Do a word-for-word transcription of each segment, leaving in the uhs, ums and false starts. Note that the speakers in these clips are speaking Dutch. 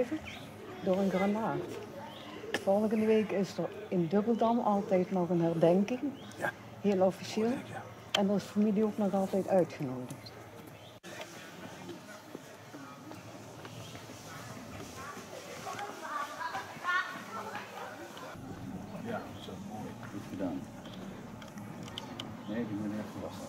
gestorven door een granaat. Volgende week is er in Dubbeldam altijd nog een herdenking. Ja. Heel officieel. En daar is de familie ook nog altijd uitgenodigd. Ja, zo mooi. Goed gedaan. Nee, die meneer heeft last.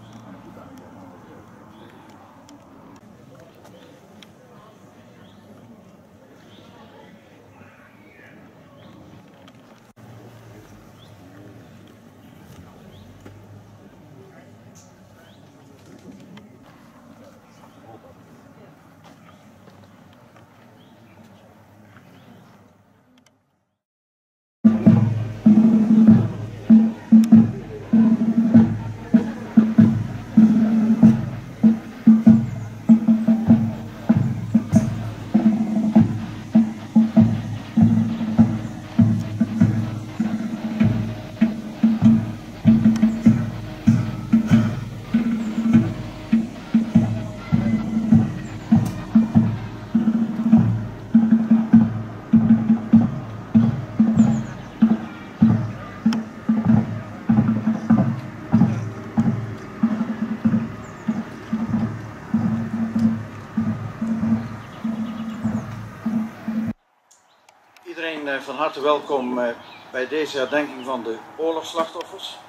Iedereen van harte welkom bij deze herdenking van de oorlogsslachtoffers.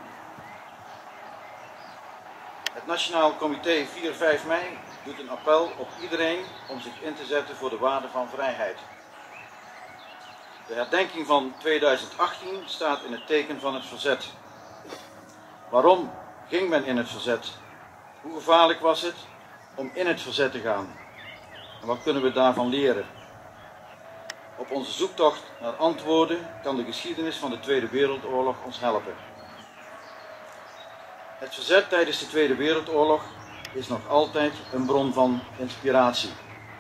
Het Nationaal Comité vier vijf mei doet een appel op iedereen om zich in te zetten voor de waarde van vrijheid. De herdenking van tweeduizend achttien staat in het teken van het verzet. Waarom ging men in het verzet? Hoe gevaarlijk was het om in het verzet te gaan? En wat kunnen we daarvan leren? Op onze zoektocht naar antwoorden kan de geschiedenis van de Tweede Wereldoorlog ons helpen. Het verzet tijdens de Tweede Wereldoorlog is nog altijd een bron van inspiratie.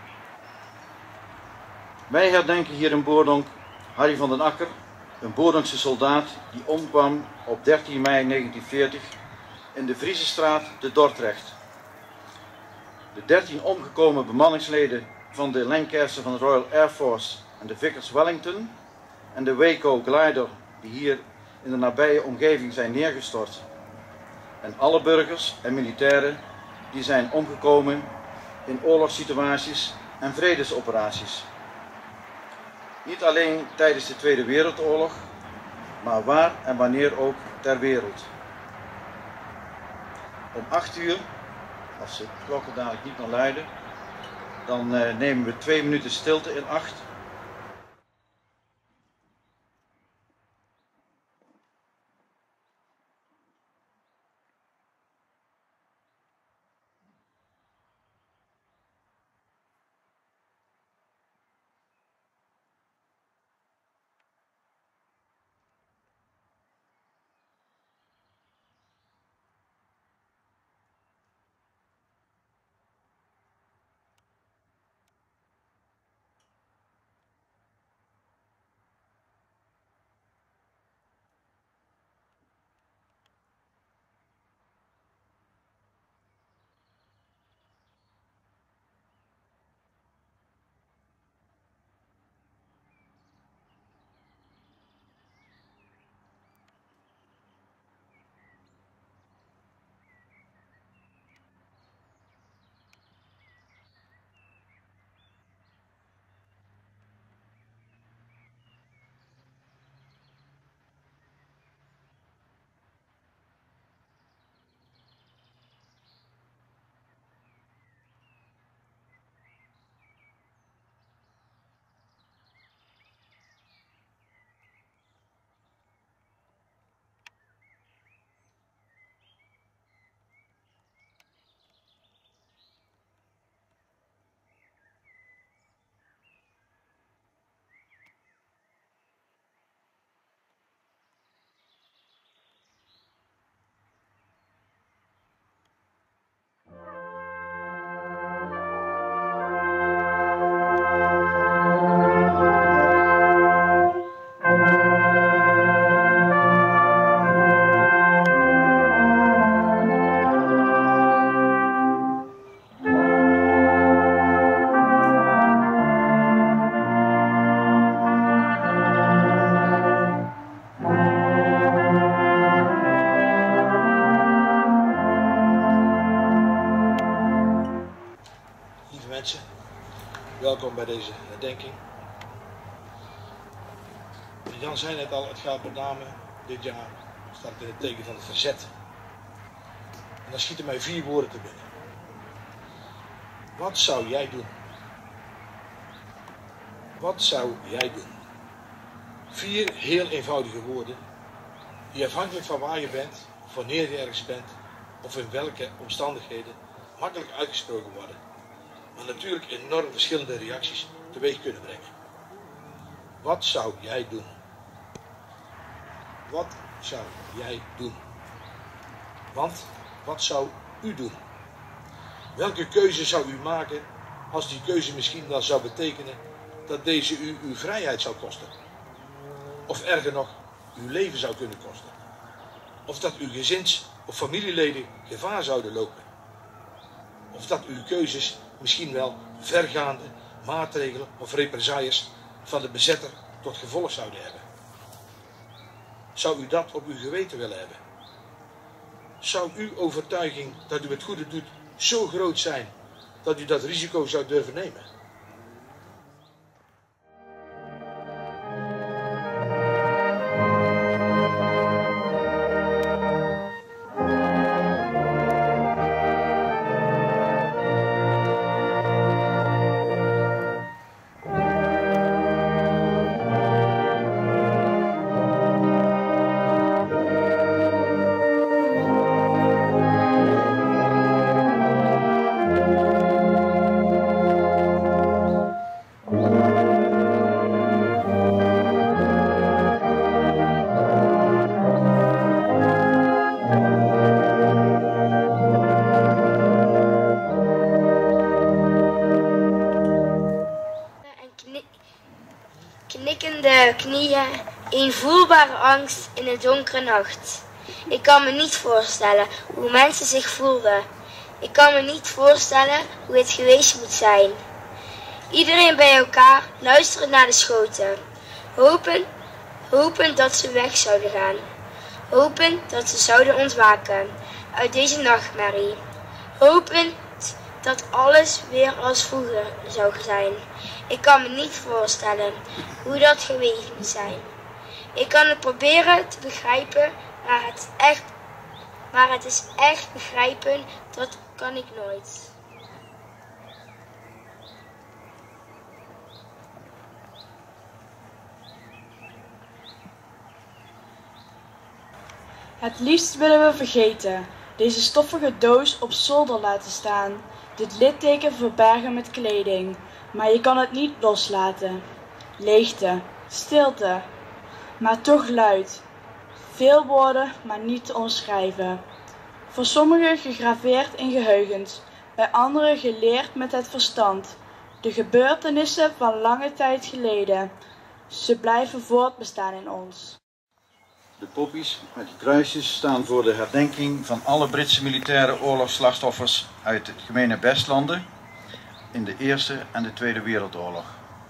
Wij herdenken hier in Boordonk Harry van den Akker, een Boordonkse soldaat die omkwam op dertien mei negentien veertig in de Vriezestraat te Dordrecht. De dertien omgekomen bemanningsleden van de Lancaster van de Royal Air Force en de Vickers Wellington en de Waco Glider die hier in de nabije omgeving zijn neergestort. En alle burgers en militairen die zijn omgekomen in oorlogssituaties en vredesoperaties. Niet alleen tijdens de Tweede Wereldoorlog, maar waar en wanneer ook ter wereld. Om acht uur, als de klokken dadelijk niet meer luiden, dan uh, nemen we twee minuten stilte in acht. deze herdenking. En Jan zei net al, het gaat met name dit jaar, staat in het teken van het verzet. En dan schieten mij vier woorden te binnen. Wat zou jij doen? Wat zou jij doen? Vier heel eenvoudige woorden, die afhankelijk van waar je bent, of wanneer je ergens bent, of in welke omstandigheden, makkelijk uitgesproken worden. Maar natuurlijk enorm verschillende reacties teweeg kunnen brengen. Wat zou jij doen? Wat zou jij doen? Want, wat zou u doen? Welke keuze zou u maken als die keuze misschien wel zou betekenen dat deze u uw vrijheid zou kosten? Of erger nog, uw leven zou kunnen kosten? Of dat uw gezins- of familieleden gevaar zouden lopen? Of dat uw keuzes misschien wel vergaande maatregelen of represailles van de bezetter tot gevolg zouden hebben? Zou u dat op uw geweten willen hebben? Zou uw overtuiging dat u het goede doet zo groot zijn dat u dat risico zou durven nemen? Knikkende knieën, een voelbare angst in de donkere nacht. Ik kan me niet voorstellen hoe mensen zich voelden. Ik kan me niet voorstellen hoe het geweest moet zijn. Iedereen bij elkaar luisteren naar de schoten. Hopen, hopen dat ze weg zouden gaan. Hopen dat ze zouden ontwaken uit deze nachtmerrie. Hopen dat alles weer als vroeger zou zijn. Ik kan me niet voorstellen hoe dat geweest moet zijn. Ik kan het proberen te begrijpen, maar het, echt, maar het is echt begrijpen, dat kan ik nooit. Het liefst willen we vergeten, deze stoffige doos op zolder laten staan, dit litteken verbergen met kleding, maar je kan het niet loslaten. Leegte, stilte, maar toch luid. Veel woorden, maar niet te omschrijven. Voor sommigen gegraveerd in geheugens, bij anderen geleerd met het verstand. De gebeurtenissen van lange tijd geleden, ze blijven voortbestaan in ons. De poppies met die kruisjes staan voor de herdenking van alle Britse militaire oorlogsslachtoffers uit het gemene Bestlanden in de Eerste en de Tweede Wereldoorlog.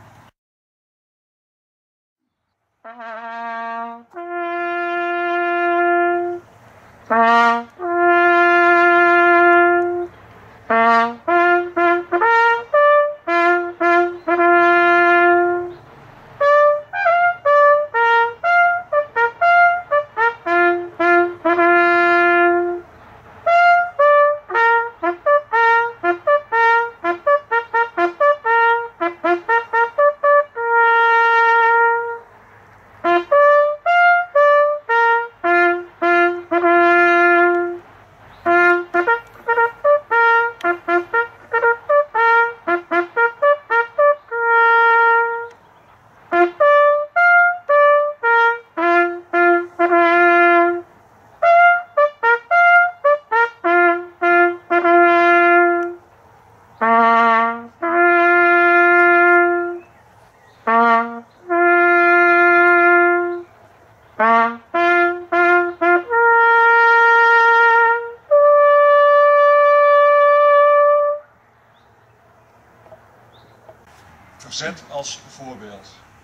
Verzet als voorbeeld.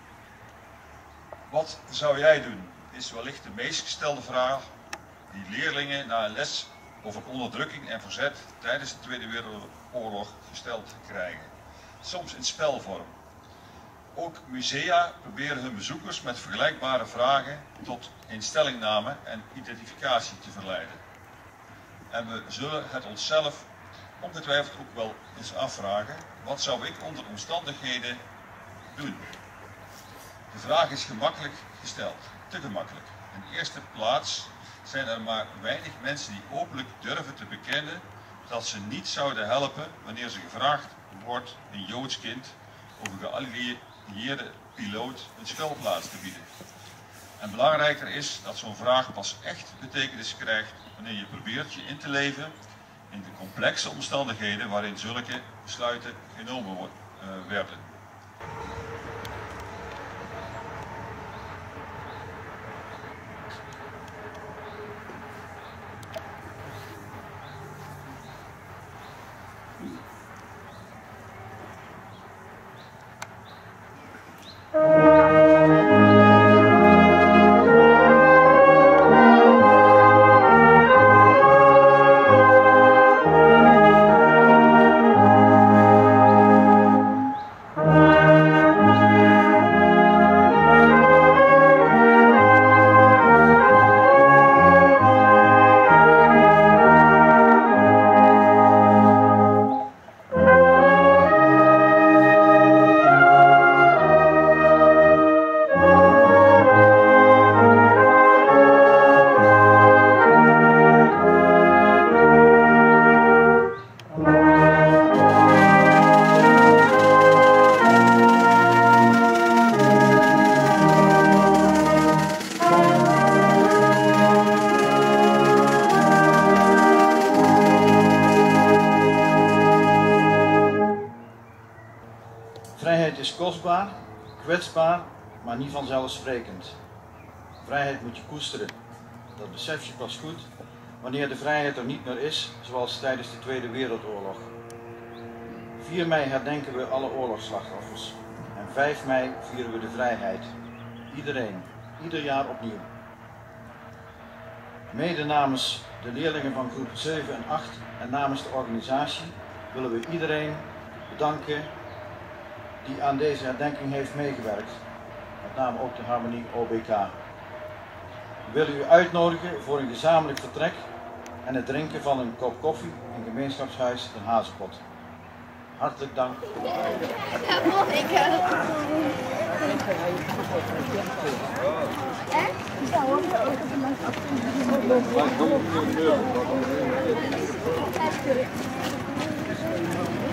Wat zou jij doen, is wellicht de meest gestelde vraag die leerlingen na een les over onderdrukking en verzet tijdens de Tweede Wereldoorlog gesteld krijgen. Soms in spelvorm, Ook musea proberen hun bezoekers met vergelijkbare vragen tot instellingname en identificatie te verleiden. En we zullen het onszelf ongetwijfeld ook wel eens afvragen, wat zou ik onder omstandigheden doen? De vraag is gemakkelijk gesteld, te gemakkelijk. In de eerste plaats zijn er maar weinig mensen die openlijk durven te bekennen dat ze niet zouden helpen wanneer ze gevraagd wordt een Joods kind of een geallieerde piloot een schuilplaats te bieden. En belangrijker is dat zo'n vraag pas echt betekenis krijgt wanneer je probeert je in te leven in de complexe omstandigheden waarin zulke besluiten genomen uh, werden. Vrijheid is kostbaar, kwetsbaar, maar niet vanzelfsprekend. Vrijheid moet je koesteren. Dat besef je pas goed wanneer de vrijheid er niet meer is, zoals tijdens de Tweede Wereldoorlog. vier mei herdenken we alle oorlogsslachtoffers en vijf mei vieren we de vrijheid. Iedereen, ieder jaar opnieuw. Mede namens de leerlingen van groep zeven en acht en namens de organisatie willen we iedereen bedanken die aan deze herdenking heeft meegewerkt, met name ook de Harmonie O B K. We willen u uitnodigen voor een gezamenlijk vertrek en het drinken van een kop koffie in gemeenschapshuis Den Hazepot. Hartelijk dank voor de aandacht.